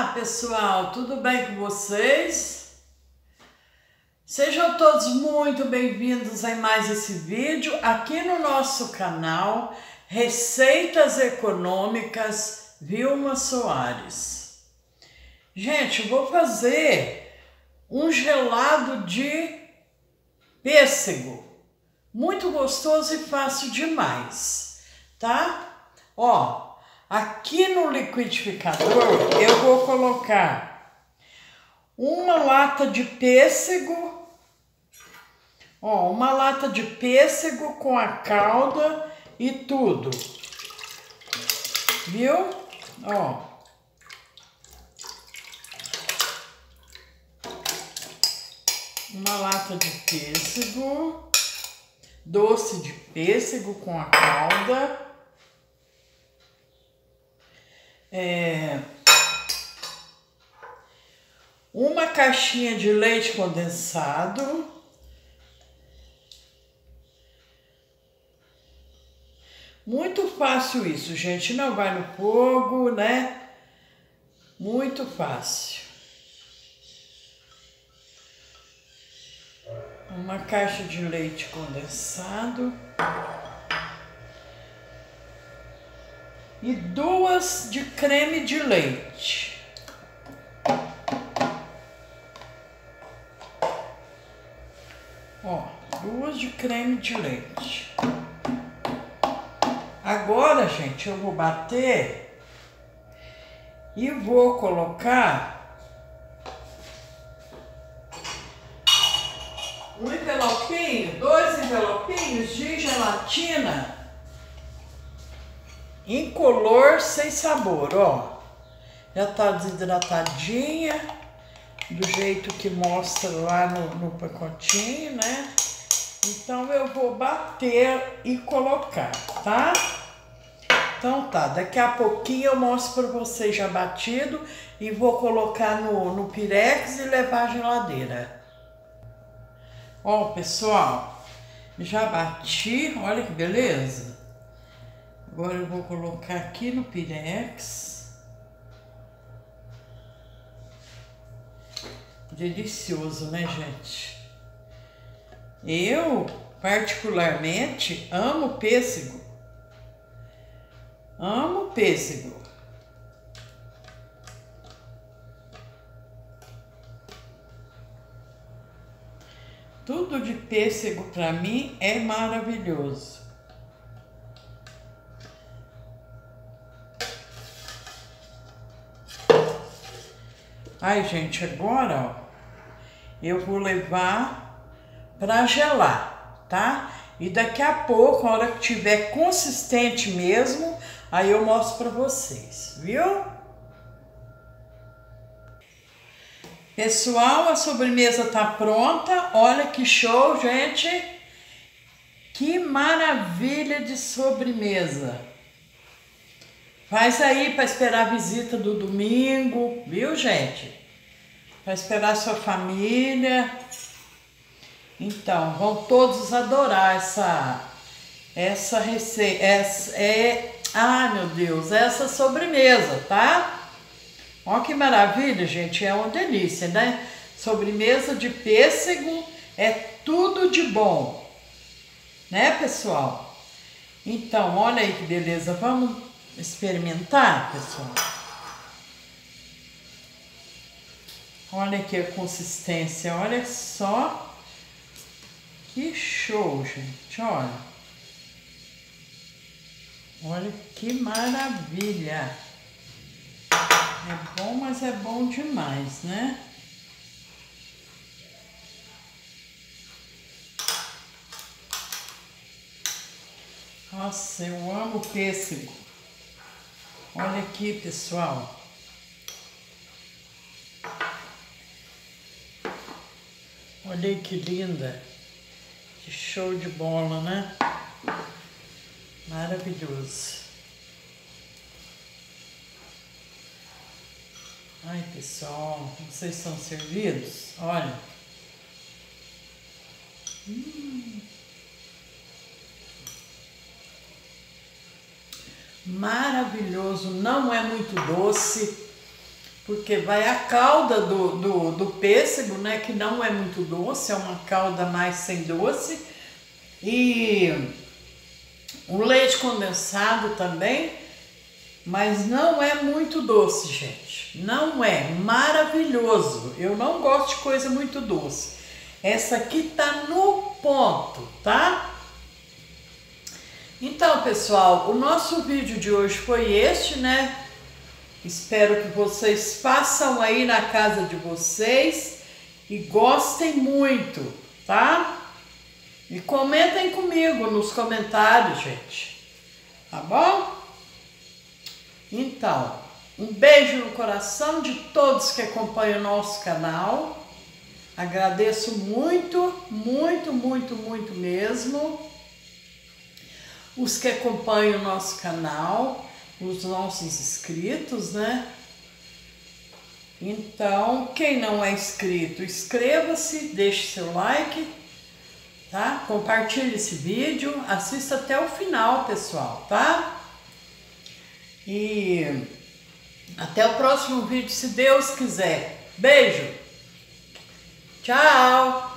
Olá pessoal, tudo bem com vocês? Sejam todos muito bem-vindos a mais esse vídeo aqui no nosso canal Receitas Econômicas Vilma Soares. Gente, eu vou fazer um gelado de pêssego, muito gostoso e fácil demais, tá? Ó, aqui no liquidificador eu vou colocar uma lata de pêssego, ó, uma lata de pêssego com a calda e tudo, viu? Ó, uma lata de pêssego, doce de pêssego com a calda. Uma caixinha de leite condensado, muito fácil isso, gente, não vai no fogo, né? Muito fácil. Uma caixa de leite condensado e 2 de creme de leite. Ó, 2 de creme de leite. Agora, gente, eu vou bater e vou colocar um envelopinho, 2 envelopinhos de gelatina incolor sem sabor, ó. Já tá desidratadinha, do jeito que mostra lá no pacotinho, né? Então eu vou bater e colocar, tá? Então tá, daqui a pouquinho eu mostro pra vocês já batido e vou colocar no pirex e levar à geladeira. Ó, pessoal, já bati, olha que beleza. Agora eu vou colocar aqui no pirex. Delicioso, né, gente? Eu, particularmente, amo pêssego. Amo pêssego. Tudo de pêssego para mim é maravilhoso. Ai, gente, agora, ó, eu vou levar para gelar, tá? E daqui a pouco, a hora que tiver consistente mesmo, aí eu mostro para vocês, viu? Pessoal, a sobremesa tá pronta. Olha que show, gente! Que maravilha de sobremesa! Faz aí para esperar a visita do domingo, viu, gente? Para esperar a sua família. Então, vão todos adorar essa receita, ai meu Deus, essa sobremesa, tá? Olha que maravilha, gente, é uma delícia, né? Sobremesa de pêssego é tudo de bom, né, pessoal? Então, olha aí que beleza, vamos experimentar, pessoal? Olha aqui a consistência, olha só. Que show, gente, olha. Olha que maravilha. É bom, mas é bom demais, né? Nossa, eu amo pêssego. Olha aqui, pessoal. Olha aí que linda. Que show de bola, né? Maravilhoso. Ai, pessoal, vocês estão servidos? Olha. Maravilhoso, não é muito doce, porque vai a calda do pêssego, né, que não é muito doce, é uma calda mais sem doce, e o leite condensado também, mas não é muito doce, gente, não é, maravilhoso, eu não gosto de coisa muito doce, essa aqui tá no ponto, tá? Então, pessoal, o nosso vídeo de hoje foi este, né? Espero que vocês façam aí na casa de vocês e gostem muito, tá? E comentem comigo nos comentários, gente. Tá bom? Então, um beijo no coração de todos que acompanham o nosso canal. Agradeço muito, muito, muito, muito mesmo. Os que acompanham o nosso canal, os nossos inscritos, né? Então, quem não é inscrito, inscreva-se, deixe seu like, tá? Compartilhe esse vídeo, assista até o final, pessoal, tá? E até o próximo vídeo, se Deus quiser. Beijo! Tchau!